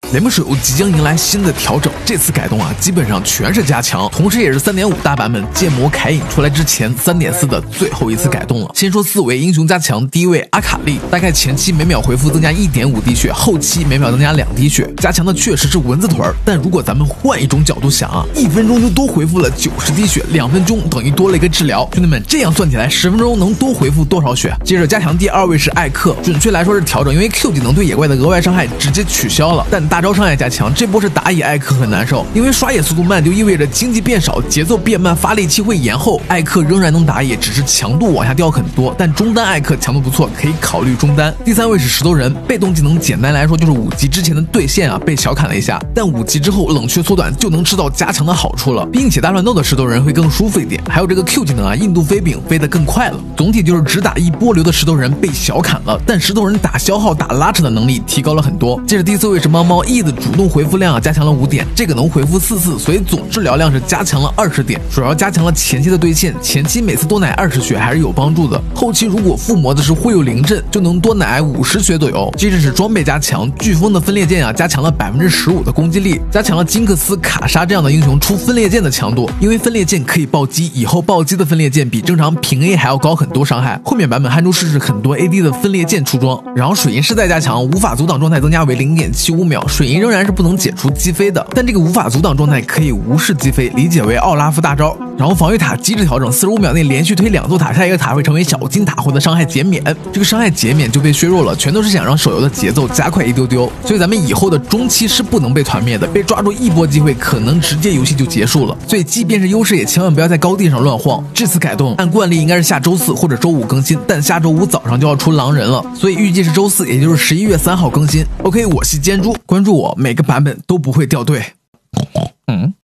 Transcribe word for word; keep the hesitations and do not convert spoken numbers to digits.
雷蒙手游即将迎来新的调整，这次改动啊，基本上全是加强，同时也是 三点五 大版本建模凯隐出来之前 三点四 的最后一次改动了。先说四维英雄加强，第一位阿卡丽，大概前期每秒回复增加 一点五 滴血，后期每秒增加两滴血，加强的确实是蚊子腿儿，但如果咱们换一种角度想啊，一分钟就多回复了九十滴血，两分钟等于多了一个治疗，兄弟们，这样算起来十分钟能多回复多少血？接着加强第二位是艾克，准确来说是调整，因为 Q 技能对野怪的额外伤害直接取消了，但大招伤害加强，这波是打野艾克很难受，因为刷野速度慢就意味着经济变少，节奏变慢，发力期会延后。艾克仍然能打野，只是强度往下掉很多，但中单艾克强度不错，可以考虑中单。第三位是石头人，被动技能简单来说就是五级之前的对线啊被小砍了一下，但五级之后冷却缩短就能吃到加强的好处了，并且大乱斗的石头人会更舒服一点。还有这个 Q 技能啊，印度飞饼飞得更快了。总体就是只打一波流的石头人被小砍了，但石头人打消耗打拉扯的能力提高了很多。接着第四位是猫猫 E 的主动回复量啊加强了五点，这个能回复四次，所以总治疗量是加强了二十点，主要加强了前期的对线，前期每次多奶二十血还是有帮助的，后期如果附魔的是会有灵阵，就能多奶五十血左右。接着是装备加强，飓风的分裂剑啊加强了 百分之十五 的攻击力，加强了金克斯、卡莎这样的英雄出分裂剑的强度，因为分裂剑可以暴击，以后暴击的分裂剑比正常平 A 还要高很多伤害。后面版本汉中试试很多 A D 的分裂剑出装，然后水银是再加强，无法阻挡状态增加为 零点七五秒，水银仍然是不能解除击飞的，但这个无法阻挡状态可以无视击飞，理解为奥拉夫大招。然后防御塔机制调整，四十五秒内连续推两座塔，下一个塔会成为小金塔或者伤害减免，这个伤害减免就被削弱了，全都是想让手游的节奏加快一丢丢，所以咱们以后的中期是不能被团灭的，被抓住一波机会可能直接游戏就结束了，所以即便是优势也千万不要在高地上乱晃。这次改动按惯例应该是下周四或者周五更新，但下周五早上就要出狼人了，所以预计是周四，也就是十一月三号更新。OK， 我是监猪，关注我，每个版本都不会掉队。嗯。